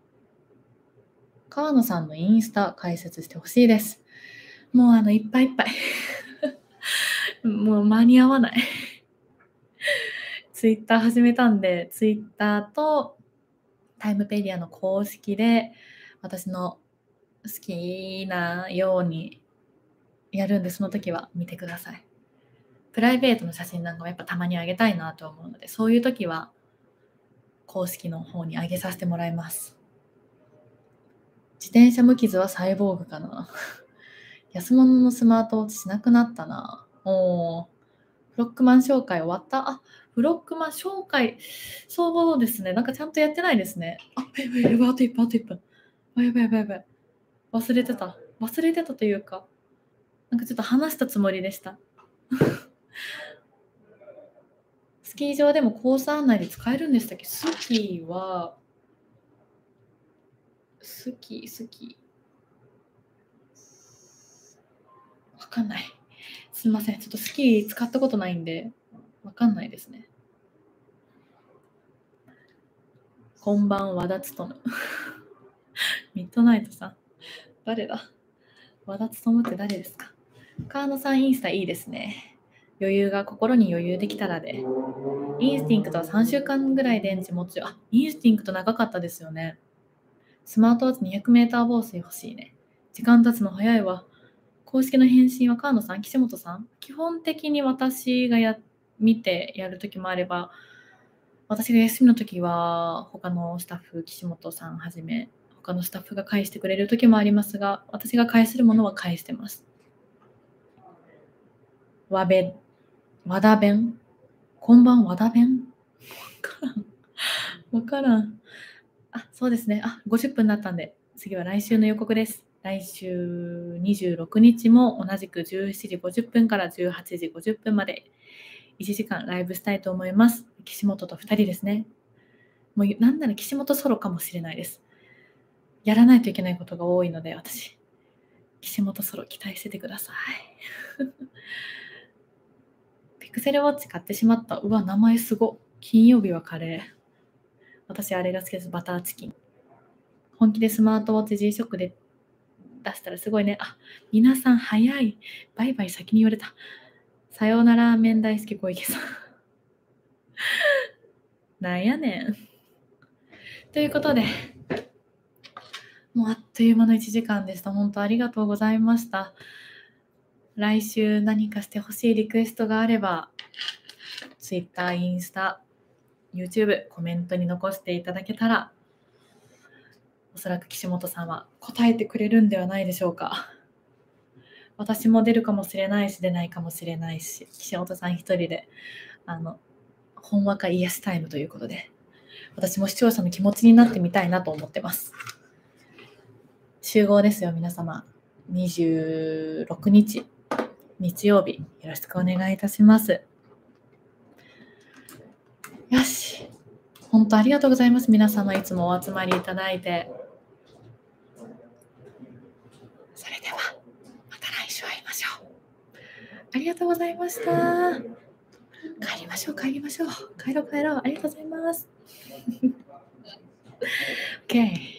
川野さんのインスタ解説してほしいです。もういっぱいいっぱい。もう間に合わない。ツイッター始めたんで、ツイッターとタイムペディアの公式で私の好きなようにやるんで、その時は見てください。プライベートの写真なんかもやっぱたまにあげたいなと思うので、そういう時は公式の方にあげさせてもらいます。自転車無傷はサイボーグかな。安物のスマートウォッチしなくなったな。フロックマン紹介終わった？フロックマン紹介、そうですね。なんかちゃんとやってないですね。やばい、あと1分、あと1分。やばい。忘れてたというか、なんかちょっと話したつもりでした。スキー場でもコース案内で使えるんでしたっけ？スキーは、スキー。わかんない。すみません。ちょっとスキー使ったことないんで、わかんないですね。こんばん和田つとむ。ミッドナイトさん。誰だ？ 和田勉って誰ですか？川野さんインスタいいですね。心に余裕できたらで。インスティンクトは3週間ぐらい電池持つよ。インスティンクト長かったですよね。スマートウォッチ 200m 防水欲しいね。時間経つの早いわ。公式の返信は川野さん、岸本さん？基本的に私が見てやるときもあれば、私が休みのときは他のスタッフ、岸本さんはじめ、他のスタッフが返してくれるときもありますが、私が返せるものは返してます。和田弁こんばん和田弁わからん。そうですね。50分になったんで、次は来週の予告です。来週26日も同じく17時50分から18時50分まで1時間ライブしたいと思います。岸本と2人ですね。もうなんなら岸本ソロかもしれないです。やらないといけないことが多いので、私、岸本ソロ期待しててください。ピクセルウォッチ買ってしまった。うわ、名前すご。金曜日はカレー。私、あれが好きです。バターチキン。本気でスマートウォッチ G-SHOCK で出したらすごいね。皆さん早い。バイバイ先に言われた。さようなら麺大好き小池さん。なんやねん。ということで、もうあっという間の1時間でした。本当ありがとうございました。来週何かしてほしいリクエストがあれば、Twitter、インスタ、YouTube、コメントに残していただけたら、おそらく岸本さんは答えてくれるんではないでしょうか。私も出るかもしれないし、出ないかもしれないし、岸本さん一人で、ほんわか癒しタイムということで、私も視聴者の気持ちになってみたいなと思ってます。集合ですよ、皆様。26日、日曜日、よろしくお願いいたします。よし。本当ありがとうございます。皆様いつもお集まりいただいて。それでは、また来週会いましょう。ありがとうございました。帰りましょう。帰ろう。ありがとうございます。OK。